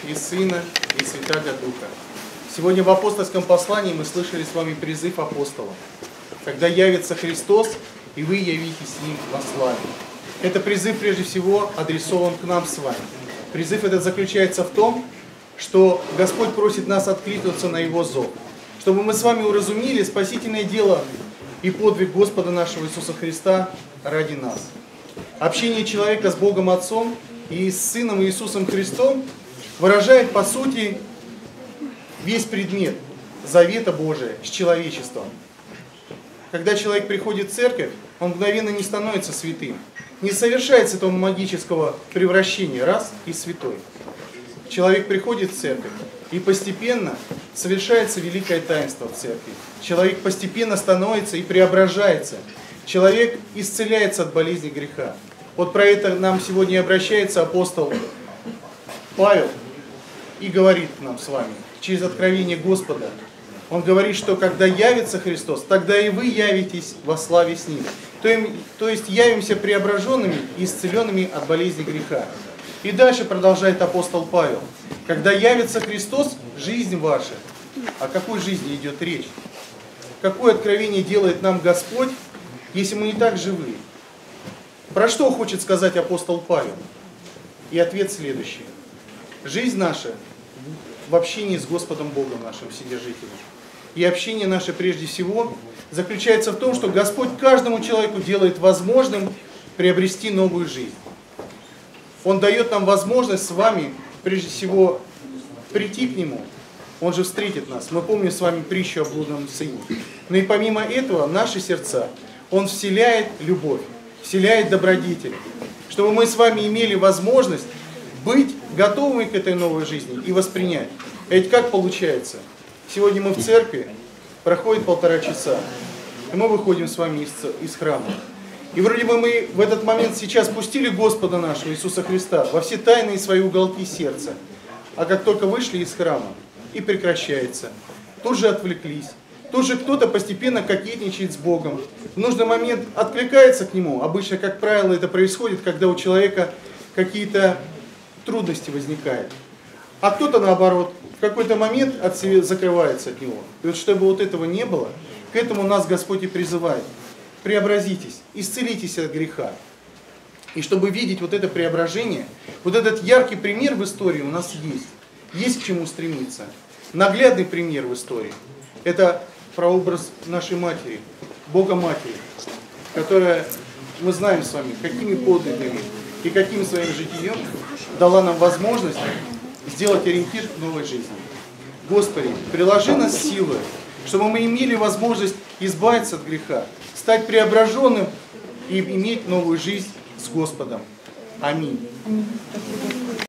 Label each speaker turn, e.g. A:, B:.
A: и Сына, и Святаго Духа. Сегодня в апостольском послании мы слышали с вами призыв апостола. Когда явится Христос, и вы явитесь с Ним во славе. Это призыв прежде всего адресован к нам с вами. Призыв этот заключается в том, что Господь просит нас откликнуться на Его зов, чтобы мы с вами уразумели спасительное дело и подвиг Господа нашего Иисуса Христа ради нас. Общение человека с Богом Отцом и с Сыном Иисусом Христом выражает, по сути, весь предмет завета Божия с человечеством. Когда человек приходит в церковь, он мгновенно не становится святым, не совершается этого магического превращения, раз и святой. Человек приходит в церковь, и постепенно совершается великое таинство в церкви. Человек постепенно становится и преображается. Человек исцеляется от болезни греха. Вот про это нам сегодня обращается апостол Павел и говорит нам с вами через откровение Господа. Он говорит, что когда явится Христос, тогда и вы явитесь во славе с Ним. То есть явимся преображенными и исцеленными от болезни греха. И дальше продолжает апостол Павел. Когда явится Христос, жизнь ваша. О какой жизни идет речь? Какое откровение делает нам Господь, если мы не так живы? Про что хочет сказать апостол Павел? И ответ следующий. Жизнь наша в общении с Господом Богом нашим Вседержителем. И общение наше прежде всего заключается в том, что Господь каждому человеку делает возможным приобрести новую жизнь. Он дает нам возможность с вами, прежде всего, прийти к Нему. Он же встретит нас. Мы помним с вами притчу о блудном сыне. Но и помимо этого, в наши сердца Он вселяет любовь, вселяет добродетель, чтобы мы с вами имели возможность быть готовыми к этой новой жизни и воспринять. Ведь как получается? Сегодня мы в церкви, проходит 1,5 часа, и мы выходим с вами из храма. И вроде бы мы в этот момент сейчас пустили Господа нашего Иисуса Христа во все тайные свои уголки сердца. А как только вышли из храма, и прекращается. Тут же отвлеклись. Тут же кто-то постепенно кокетничает с Богом. В нужный момент откликается к Нему. Обычно, как правило, это происходит, когда у человека какие-то трудности возникают. А кто-то, наоборот, в какой-то момент закрывается от Него. И вот чтобы вот этого не было, к этому нас Господь и призывает. Преобразитесь, исцелитесь от греха. И чтобы видеть вот это преображение, вот этот яркий пример в истории у нас есть. Есть к чему стремиться. Наглядный пример в истории. Это прообраз нашей матери, Бога Матери, которая, мы знаем с вами, какими подвигами и каким своим житием дала нам возможность сделать ориентир к новой жизни. Господи, приложи нас силой, чтобы мы имели возможность избавиться от греха, стать преображенным и иметь новую жизнь с Господом. Аминь.